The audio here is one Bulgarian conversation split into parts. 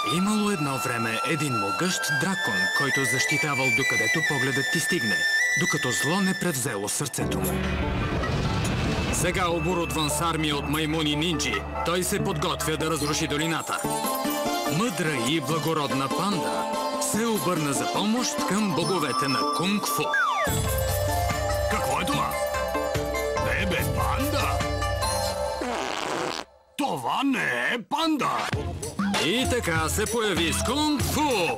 Имало едно време един могъщ дракон, който защитавал докъдето погледът ти стигне, докато зло не превзело сърцето му. Сега оборудван с армия от маймуни нинджи, той се подготвя да разруши долината. Мъдра и благородна панда се обърна за помощ към боговете на кунг-фу. Какво е това? Бебе панда? Това не е панда! И така се появи с кунг-фу!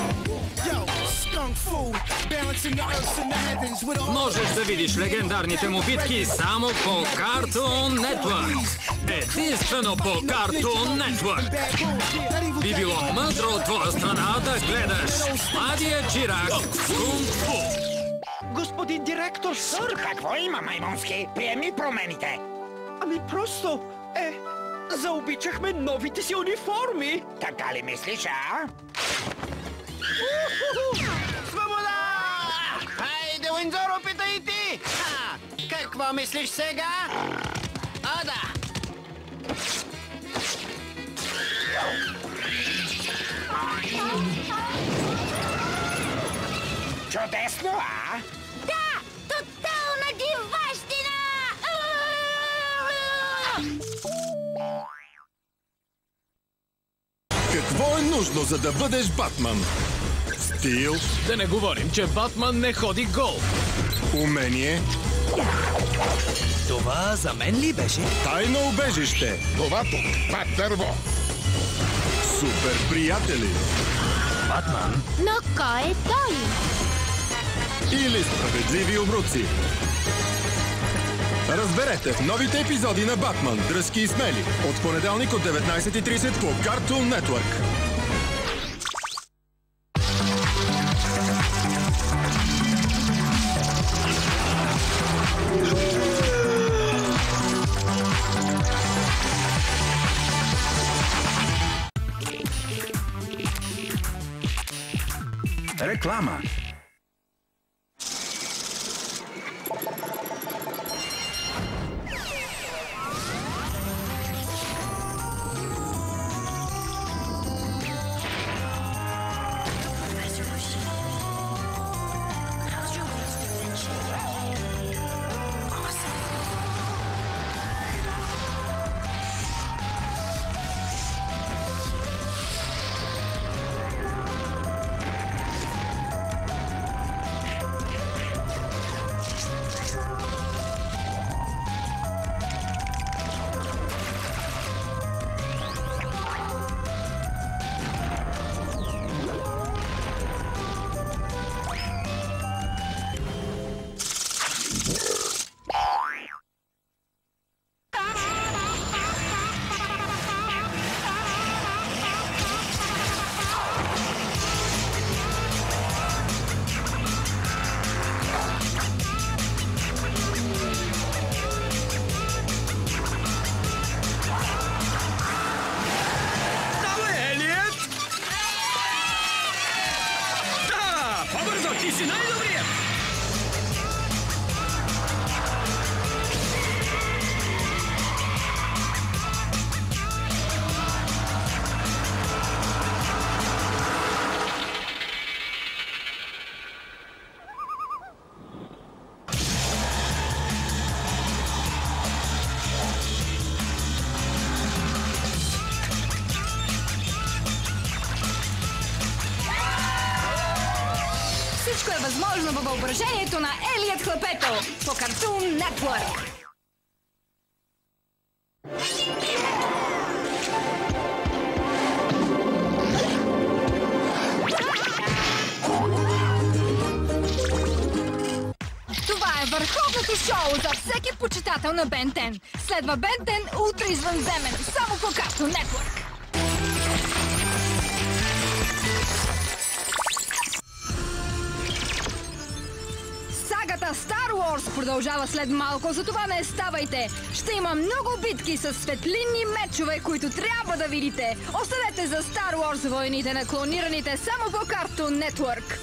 Можеш да видиш легендарните му битки само по Cartoon Network. Единствено по Cartoon Network. Би било мъдро от твоя страна да гледаш Младия чирак кунг-фу. Господин директор, сър! Какво има, маймунски? Приеми промените! Ами просто, заобичахме новите си униформи! Така ли мислиш, а? Свобода! Хайде, Уинзор, опитай и ти! Какво мислиш сега? А, да! Чудесно, а? Да! Тотална диващина! Какво е нужно, за да бъдеш Батман? Стил, Да не говорим, че Батман не ходи гол. умение, Това за мен ли беше? тайно убежище, Това тук, пак дърво. супер приятели Батман? Но кой е той? или справедливи обруци. Разберете в новите епизоди на Батман, дръзки и смели, от понеделник от 19:30 по Cartoon Network. Реклама. Ти си най-добрият! Всичко е възможно във въображението на Елият Хлапето по Cartoon Network. Това е върховното шоу за всеки почитател на Бен 10. Следва Бен 10 утре извънземен, само по Cartoon Network. Сагата Star Wars продължава след малко, затова не ставайте. Ще има много битки с светлинни мечове, които трябва да видите. Оставете за Star Wars войните на клонираните само по Cartoon Network.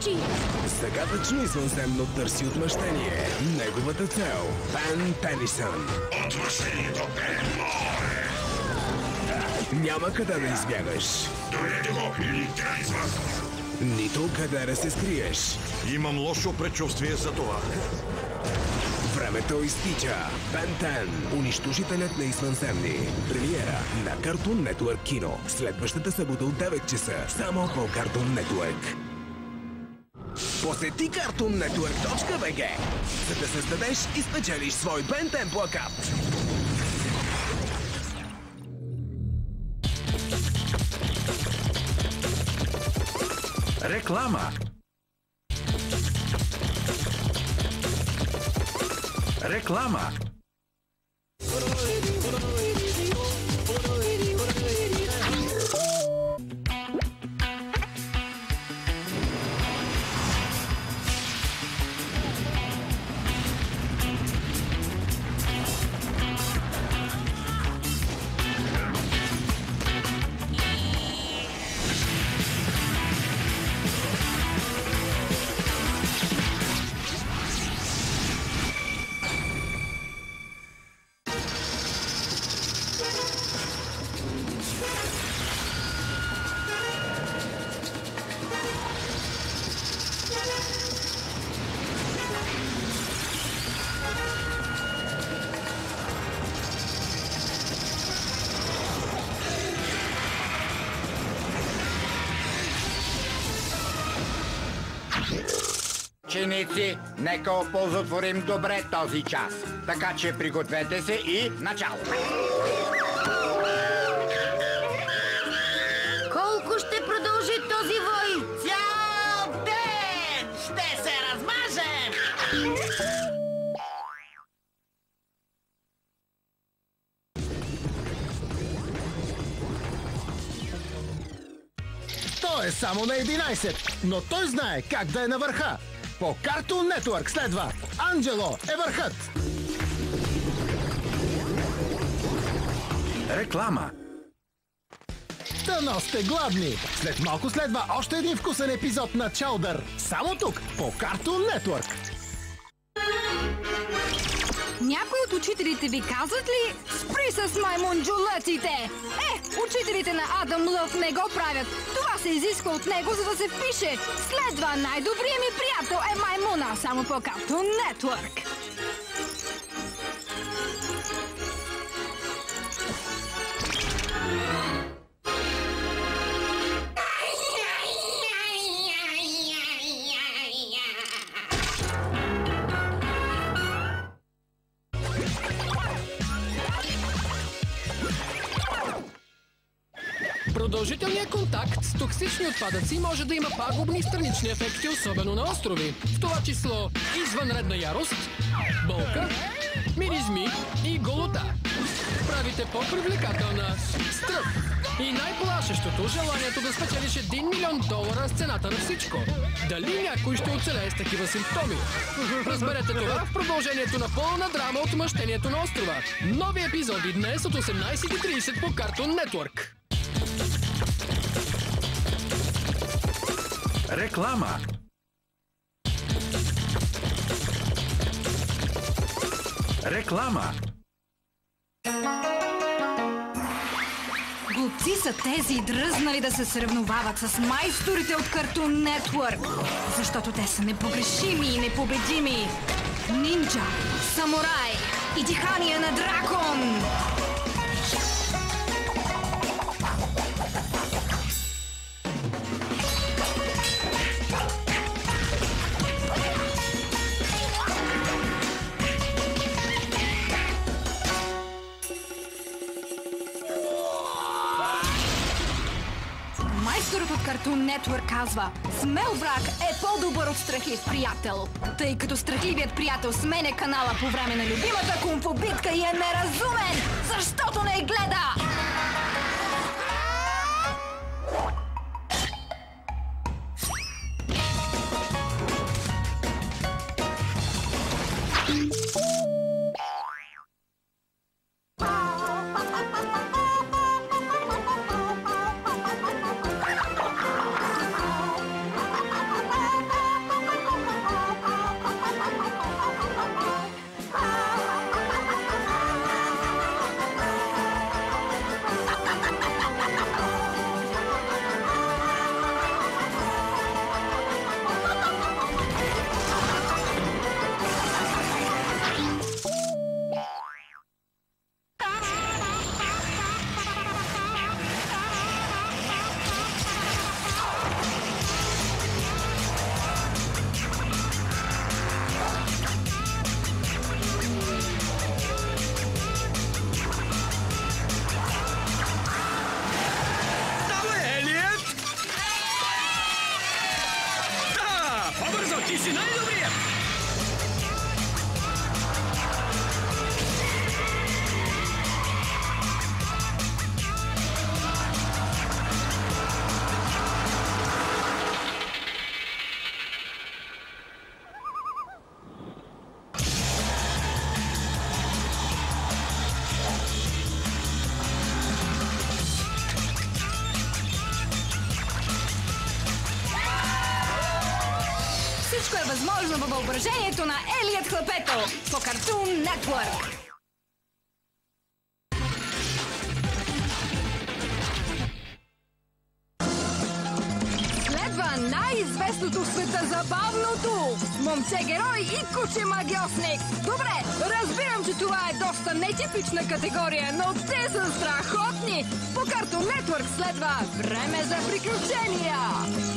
случи? Загадъчно извънземно търси отмъщение. Неговата цел – Пен Тенисън. Отмъщението е море! Няма къде да избягаш. Дойдете го или край с вас! Нито къде да се скриеш. Имам лошо предчувствие за това. Времето изтича. Бен 10. Унищожителят на извънземни. Премиера на Cartoon Network Кино. Следващата събота от 9 часа. Само по Cartoon Network. Посети cartoonnetwork.bg, за да създадеш и спечелиш свой Бен 10 плакат. Реклама. Реклама. Ученици, нека оползотворим добре този час. Така че пригответе се и начало. Колко ще продължи този вой? Цял ден ще се размажем! Той е само на 11, но той знае как да е на върха. По Cartoon Network следва Анджело е върхът. Реклама. Дано сте гладни. След малко следва още един вкусен епизод на Чаудър. Само тук, по Cartoon Network. Някой от учителите ви казват ли спри с маймунджулъците? Учителите на Адам Лъв не го правят. Това се изисква от него, за да се впише. Следва най-добрият ми приятел е маймуна, само по Cartoon Network. Продължителният контакт с токсични отпадъци може да има пагубни странични ефекти, особено на острови. В това число извънредна ярост, болка, миризми и голота. Правите по-привлекателна стръв. И най-плашещото желанието да спечелиш $1 милион с цената на всичко. Дали някой ще оцелее с такива симптоми? Разберете това в продължението на пълна драма от мъщението на острова. Нови епизоди днес от 18:30 по Cartoon Network. Реклама. Реклама. Глупци са тези дръзнали да се съревновават с майсторите от Cartoon Network, защото те са непогрешими и непобедими. Нинджа, самурай и дихание на дракон! Майсторът от Cartoon Network казва: смел враг е по-добър от страхлив приятел. Тъй като страхливият приятел сменя канала по време на любимата кунг-фу битка и е неразумен, защото не гледа! Всичко е възможно във въображението на Елият Хлапето по Cartoon Network. Следва най-известното в света забавното момче-герой и куче-магиосник. Добре, разбирам, че това е доста нетипична категория, но те са страхотни. По Cartoon Network следва Време за приключения.